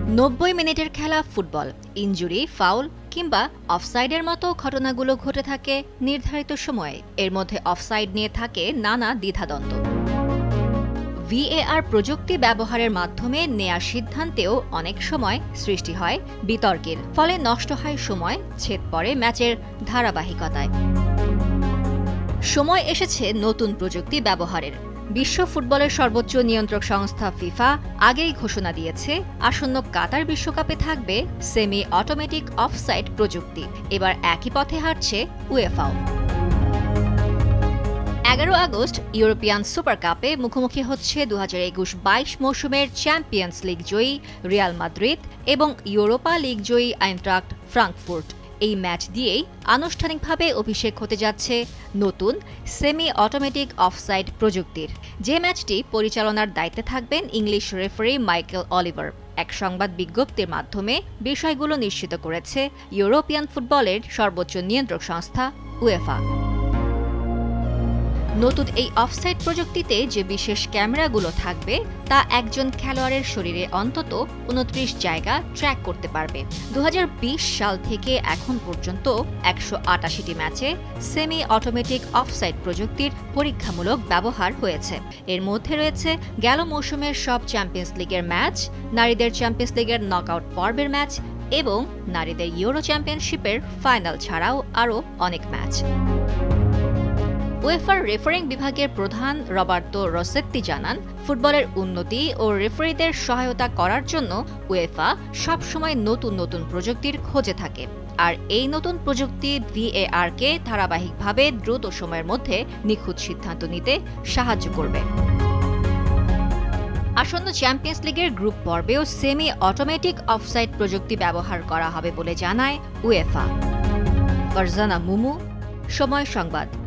90 মিনিটের খেলা football, injury, foul কিংবা অফসাইডের মতো ঘটনাগুলো ঘটে থাকে নির্ধারিত সময়ে। এর মধ্যে অফসাইড নিয়ে থাকে নানা দ্বিধাদ্বন্দ্ব। ভিএআর প্রযুক্তি ব্যবহারের মাধ্যমে নেয়া সিদ্ধান্তেও অনেক সময় সৃষ্টি হয় বিতর্কের, ফলে নষ্ট হয় সময়, ছেদ পড়ে ম্যাচের ধারাবাহিকতায়। সময় এসেছে নতুন প্রযুক্তি ব্যবহারের। বিশ্ব ফুটবলের সর্বোচ্চ নিয়ন্ত্রক সংস্থা ফিফা আগেই ঘোষণা দিয়েছে আসন্ন কাতার বিশ্বকাপে থাকবে সেমি অটোমেটিক অফসাইড প্রযুক্তি। এবার একই পথে হাঁটছে উয়েফাও। 11 আগস্ট ইউরোপিয়ান সুপার কাপে মুখোমুখি হচ্ছে 2021-22 মৌসুমের চ্যাম্পিয়ন্স লিগ জয়ী রিয়াল মাদ্রিদ এবং ইউরোপা লিগ জয়ী আইনট্রাক্ট ফ্রাঙ্কফুর্ট। এই ম্যাচ দিয়েই আনুষ্ঠানিকভাবে অভিষেক হতে যাচ্ছে নতুন সেমি অটোমেটিক অফসাইড প্রযুক্তির, যে ম্যাচটি পরিচালনার দায়িত্বে থাকবেন ইংলিশ রেফারি মাইকেল অলিভার। এক সংবাদ বিজ্ঞপ্তির মাধ্যমে বিষয়গুলো নিশ্চিত করেছে ইউরোপিয়ান ফুটবলের সর্বোচ্চ নিয়ন্ত্রক সংস্থা উয়েফা। নতুন এই অফসাইড প্রযুক্তিতে যে বিশেষ ক্যামেরাগুলো থাকবে তা একজন খেলোয়াড়ের শরীরে অন্তত 29 জায়গা ট্র্যাক করতে পারবে। 2020 সাল থেকে এখন পর্যন্ত 188টি ম্যাচে সেমি অটোমেটিক অফসাইড প্রযুক্তির পরীক্ষামূলক ব্যবহার হয়েছে। এর মধ্যে রয়েছে গেল মৌসুমের সব চ্যাম্পিয়ন্স লিগের ম্যাচ, নারীদের চ্যাম্পিয়ন্স লিগের নকআউট পর্বের ম্যাচ এবং নারীদের ইউরো চ্যাম্পিয়নশিপের ফাইনাল ছাড়াও আরও অনেক ম্যাচ। উয়েফার রেফারিং বিভাগের প্রধান রবার্তো রসেত্তি জানান, ফুটবলের উন্নতি ও রেফারিদের সহায়তা করার জন্য উয়েফা সবসময় নতুন নতুন প্রযুক্তির খোঁজে থাকে। আর এই নতুন প্রযুক্তি ভিএআরকে ধারাবাহিকভাবে দ্রুত সময়ের মধ্যে নিখুঁত সিদ্ধান্ত নিতে সাহায্য করবে। আসন্ন চ্যাম্পিয়ন্স লিগের গ্রুপ পর্বেও সেমি অটোমেটিক অফসাইড প্রযুক্তি ব্যবহার করা হবে বলে জানায় উয়েফা। ফারজানা মুমু, সময় সংবাদ।